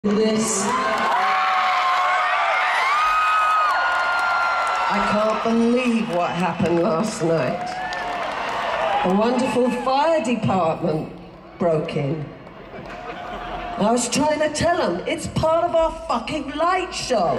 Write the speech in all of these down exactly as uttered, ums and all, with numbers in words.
This. I can't believe what happened last night. A wonderful fire department broke in. I was trying to tell them, it's part of our fucking light show.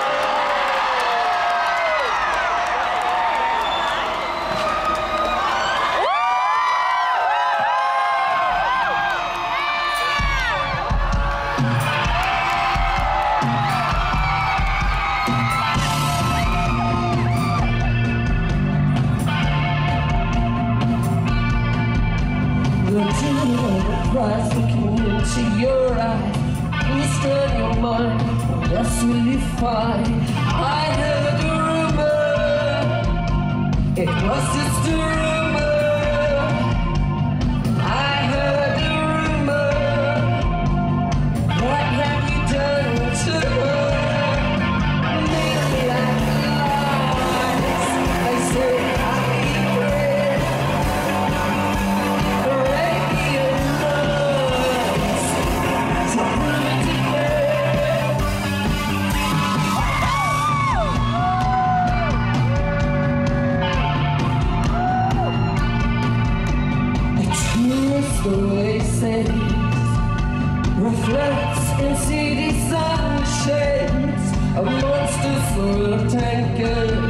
Price looking into your eyes, please turn your mind, that's really fine. I heard a rumor, it was just a rumor. I heard a rumor, what have you done to her? Make me like lies, they say I eat bread. The way says reflects in city sunshades, a monster full of tankers.